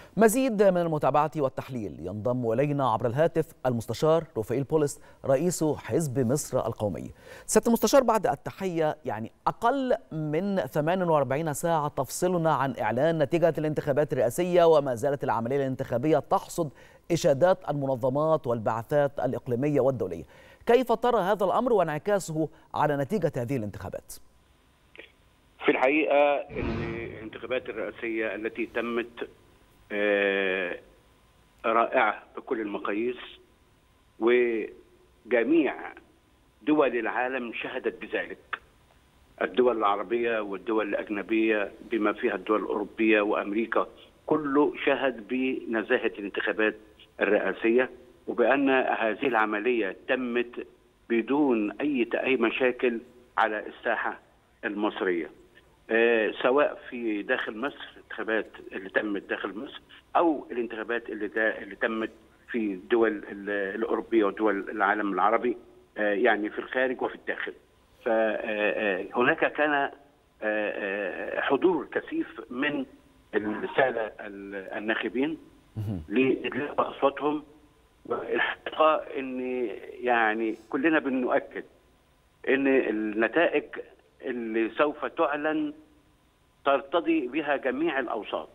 مزيد من المتابعة والتحليل. ينضم إلينا عبر الهاتف المستشار رفائيل بولس رئيس حزب مصر القومي. سيادة المستشار، بعد التحية، أقل من 48 ساعة تفصلنا عن إعلان نتيجة الانتخابات الرئاسية، وما زالت العملية الانتخابية تحصد إشادات المنظمات والبعثات الإقليمية والدولية. كيف ترى هذا الأمر وانعكاسه على نتيجة هذه الانتخابات؟ في الحقيقة الانتخابات الرئاسية التي تمت رائعة بكل المقاييس، وجميع دول العالم شهدت بذلك، الدول العربية والدول الأجنبية بما فيها الدول الأوروبية وأمريكا، كله شهد بنزاهة الانتخابات الرئاسية، وبأن هذه العملية تمت بدون أي مشاكل على الساحة المصرية، سواء في داخل مصر، الانتخابات اللي تمت داخل مصر، أو الانتخابات اللي تمت في الدول الأوروبية ودول العالم العربي، يعني في الخارج وفي الداخل. فهناك كان حضور كثيف من السادة الناخبين لإدلاء أصواتهم، والحقيقة إن يعني كلنا بنؤكد إن النتائج اللي سوف تعلن ترتضي بها جميع الأوساط.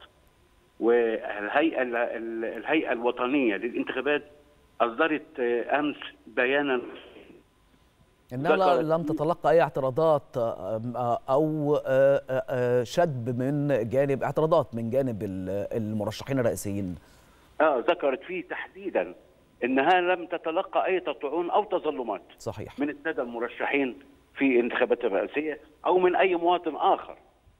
والهيئة الوطنية للانتخابات أصدرت أمس بيانا إنها لم تتلقى أي اعتراضات أو شد من جانب اعتراضات من جانب المرشحين الرئيسيين. ذكرت فيه تحديدا إنها لم تتلقى أي تطعون أو تظلمات صحيح من السادة المرشحين في الانتخابات الرئاسية أو من أي مواطن آخر.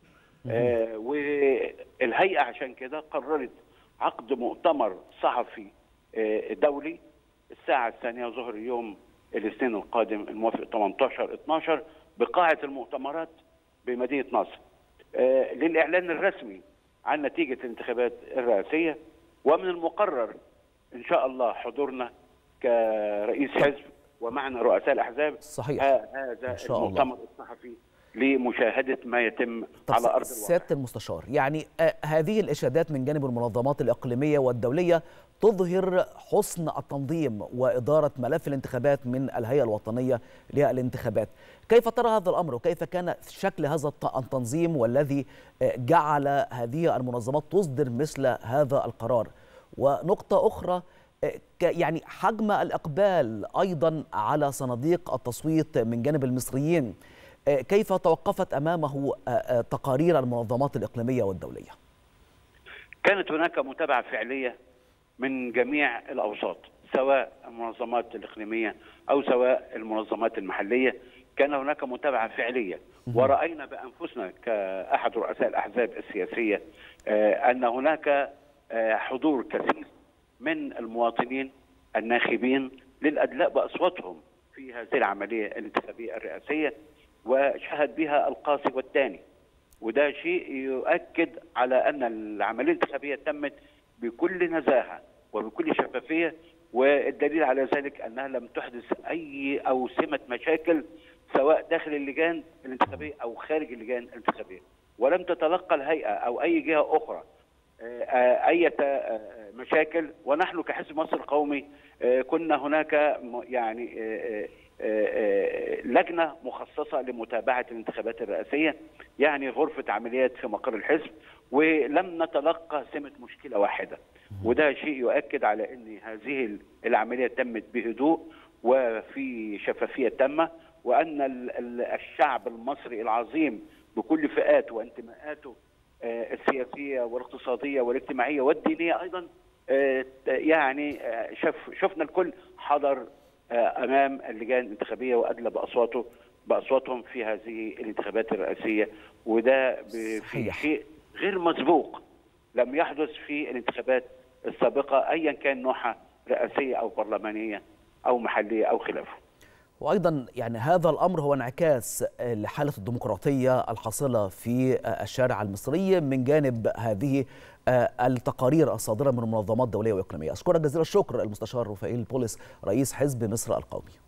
والهيئة عشان كده قررت عقد مؤتمر صحفي دولي الساعة 2 ظهر يوم الاثنين القادم الموافق 18/12 بقاعة المؤتمرات بمدينة نصر للإعلان الرسمي عن نتيجة الانتخابات الرئاسية. ومن المقرر إن شاء الله حضورنا كرئيس حزب ومعنا رؤساء الأحزاب صحيح هذا المؤتمر الصحفي لمشاهدة ما يتم على أرض الواقع. سيادة المستشار، هذه الإشادات من جانب المنظمات الإقليمية والدولية تظهر حسن التنظيم وإدارة ملف الانتخابات من الهيئة الوطنية للانتخابات. كيف ترى هذا الأمر وكيف كان شكل هذا التنظيم والذي جعل هذه المنظمات تصدر مثل هذا القرار؟ ونقطة أخرى، حجم الإقبال أيضا على صناديق التصويت من جانب المصريين، كيف توقفت أمامه تقارير المنظمات الإقليمية والدولية؟ كانت هناك متابعة فعلية من جميع الأوساط، سواء المنظمات الإقليمية أو سواء المنظمات المحلية. كان هناك متابعة فعلية، ورأينا بأنفسنا كأحد رؤساء الأحزاب السياسية أن هناك حضور كثير من المواطنين الناخبين للأدلاء بأصواتهم في هذه العملية الانتخابية الرئاسية، وشهد بها القاصي والداني. وده شيء يؤكد على أن العملية الانتخابية تمت بكل نزاهة وبكل شفافية، والدليل على ذلك أنها لم تحدث أي أوسمة مشاكل سواء داخل اللجان الانتخابية أو خارج اللجان الانتخابية. ولم تتلقى الهيئة أو أي جهة أخرى أي مشاكل. ونحن كحزب مصر القومي كنا هناك لجنة مخصصة لمتابعة الانتخابات الرئاسية، غرفة عمليات في مقر الحزب، ولم نتلقى سمة مشكلة واحدة. وده شيء يؤكد على أن هذه العملية تمت بهدوء وفي شفافية تامة، وأن الشعب المصري العظيم بكل فئاته وانتماءاته السياسية والاقتصادية والاجتماعية والدينية أيضا، شفنا الكل حضر أمام اللجان الانتخابية وأدلى بأصواتهم في هذه الانتخابات الرئاسية. وده في شيء غير مسبوق لم يحدث في الانتخابات السابقة أيا كان نوعها، رئاسية أو برلمانية أو محلية أو خلافه. وأيضا هذا الأمر هو انعكاس لحالة الديمقراطية الحاصلة في الشارع المصري من جانب هذه التقارير الصادرة من منظمات دولية وإقليمية. أشكرك جزيل الشكر المستشار رفائيل بولس رئيس حزب مصر القومي.